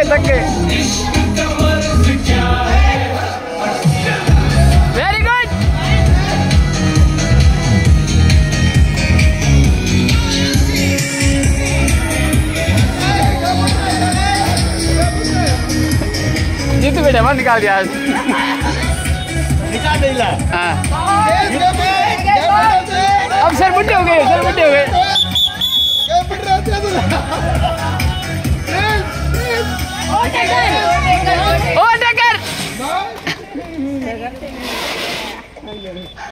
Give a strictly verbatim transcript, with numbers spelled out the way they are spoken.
थक गए। Very good. Jitu बेटा मत निकाल दिया आज। निकाल दिला। हाँ। अब सर बुढ़े हो गए, सर बुढ़े हो गए।